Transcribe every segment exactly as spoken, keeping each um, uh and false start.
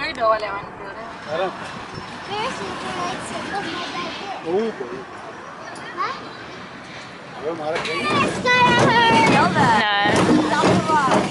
Very dull lemon pure. Aram. Very super like circle my bed. Oh boy. Huh? Hello, Mara. Yes, Skylar. Know that? No. Stop the ride.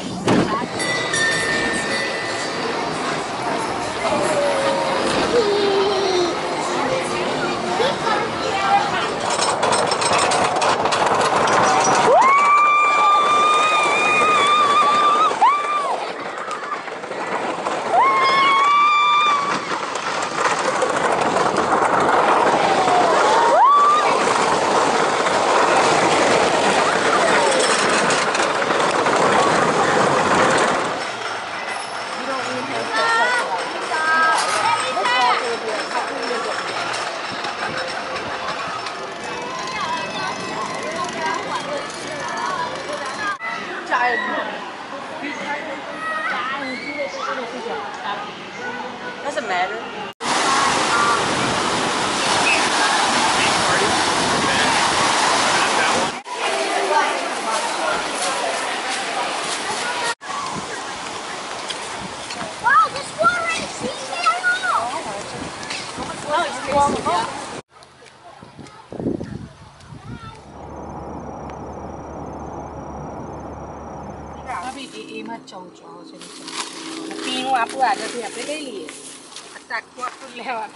Doesn't matter. Wow, this water is freezing. No, it's crazy. Yeah. Tapi i macam macam macam macam. Pinu apa ada siapa kali? Tak kuat tu lewat.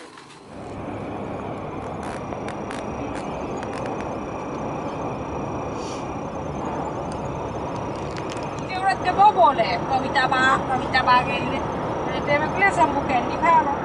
Dia orang tebo boleh. Kau minta bah, kau minta bah kali. Dia nak kelas bukan di mana.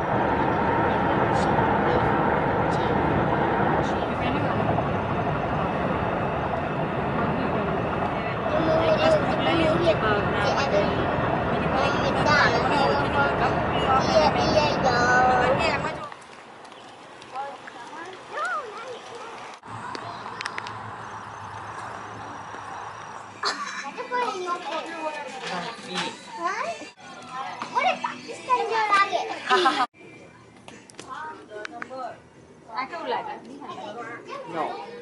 No.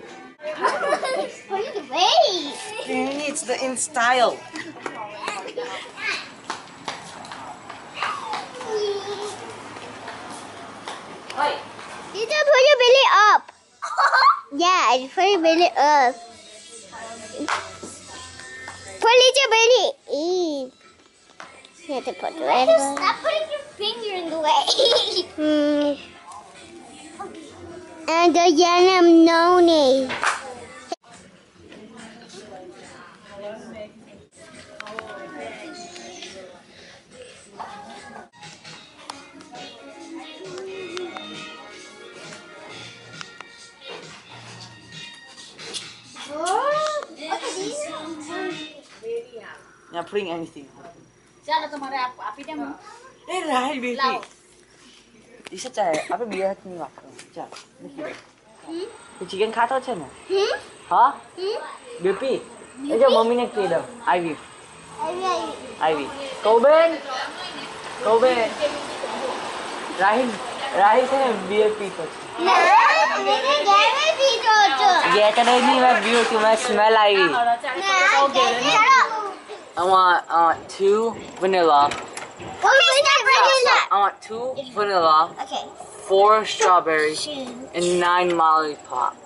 Wait. It's the in style. You just put your belly up. Yeah, just put your belly up. Put your belly in. You have to put the right one. Stop putting your finger in the way. hmm. And the yellow noni. Not putting anything. Jangan kemarin apa? Api dia mau. Eh, Rahel, baby. Lau. Isa चाहे आप भी बिया नहीं बात करो चल देखिए ये चिकन खाता हो ना Hmm? हाँ Hmm? बेबी ये जो मम्मी ने किया था आईवी Ivy. आईवी कोबेन कोबेन राहिल राहिल से बियर पी को No, मैंने घर में भी तो तो. ये तो नहीं मैं बियर की मैं स्मेल आईवी No, shut up. I want I want two vanilla What is that vanilla? I want two vanilla Okay. four strawberry Shoot. and nine lollipop